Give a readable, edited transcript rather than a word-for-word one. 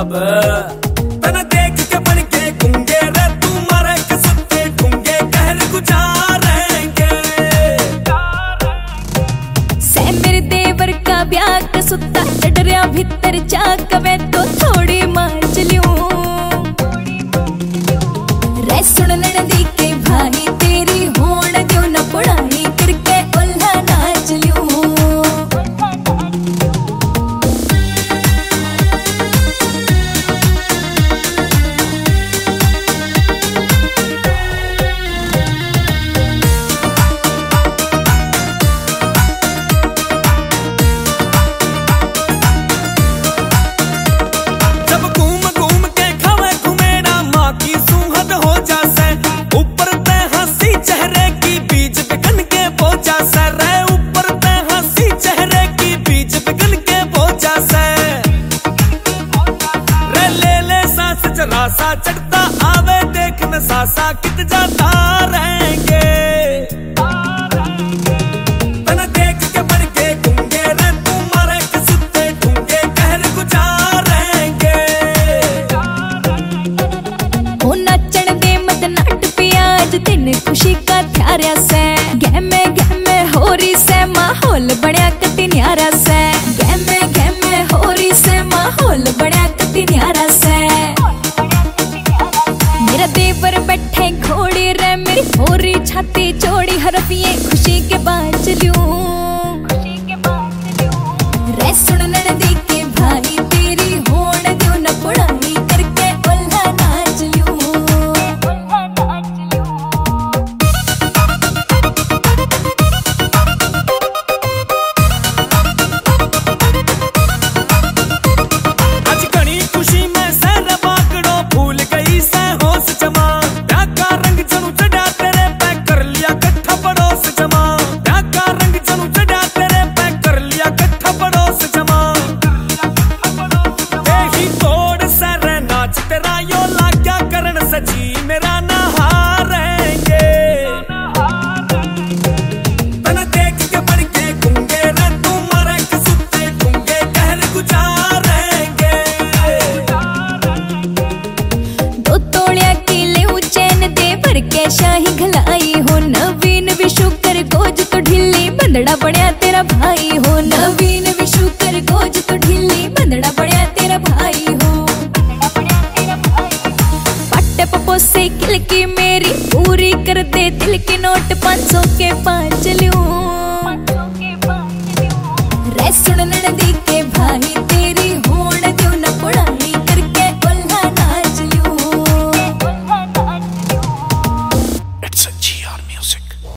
अब तना देख के बन के गूंगे रे तू मारे के सत्ते ढूंगे कहर गुजारेंगे से मेरे देवर का ब्याह का सुत्ता डरिया भीतर जा कवे तो थोड़ी मांझ लियूं रे सुन लड़दी के भाई तेरी होड़ क्यों न पढ़ाई करके उल्हा नाच लियूं रासा चढ़ता आवे देखने सासा कित जाता रहेंगे तना देख के बढ़ के गूंगे रे तू मारे के सुत्ते ढूंगे कहर गुजारेंगे हो नचण दे मत नट प्याज दिन खुशी का थ्यारा से गहमे हो रही से माहौल बड़ा कति न्यारा से गहमे हो रही से माहौल बड़ा कति न्यारा से मेरा देवर बैठे घोड़ी रे मेरी होरी छाती चौड़ी हरफिए खुशी के बाँच लूं रे सुन लड़दी के भाई तेरी होड़ क्यों न पढ़ाई करके उल्हा नाच लूं आज घनी खुशी में सर बाकड़ो भूल गई से होश जमा डाका रंग जनू चढ़ा तेरे पे कर लिया कट्ठा पड़ोस जमा डाका रंग जनू चढ़ा तेरे पे कर लिया कट्ठा पड़ोस जमा ही तोड़ सर नाच तेरा यो लाग्या करण सजी मेरा नहारेंगे तना देख के बढ़ के गूंगे रे तू मारे के सुत्ते ढूंगे कहर गुजारेंगे दो तोड़िया की ले चैन दे भर के शाही घलाई हो नवीन विशु कर गोज तो ढिल्ली बंदड़ा बड़िया तेरा भाई हो नवीन विशु कर गोज तो ढिल्ली बंदड़ा बड़िया तेरा भाई हो पट्टे पपो से किल की मेरी पूरी कर दे दिल के नोट 500 के 5 लूं